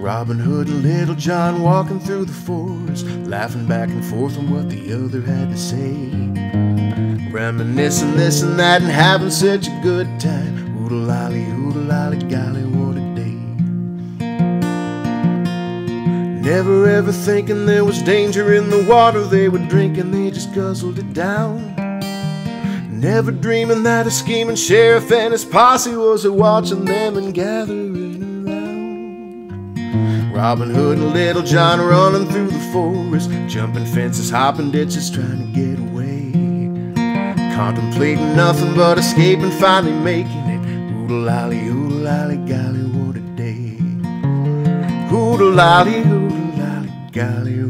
Robin Hood and Little John walking through the forest, laughing back and forth on what the other had to say, reminiscing this and that and having such a good time. Oo-De-Lally, oo-De-Lally, golly, what a day. Never ever thinking there was danger in the water they were drinking, they just guzzled it down. Never dreaming that a scheming sheriff and his posse was watching them and gathering around. Robin Hood and Little John running through the forest, jumping fences, hopping ditches, trying to get away, contemplating nothing but escaping, finally making it. Oo-De-Lally, oo-De-Lally, golly, what a day. Oo-De-Lally, oo-De-Lally, golly,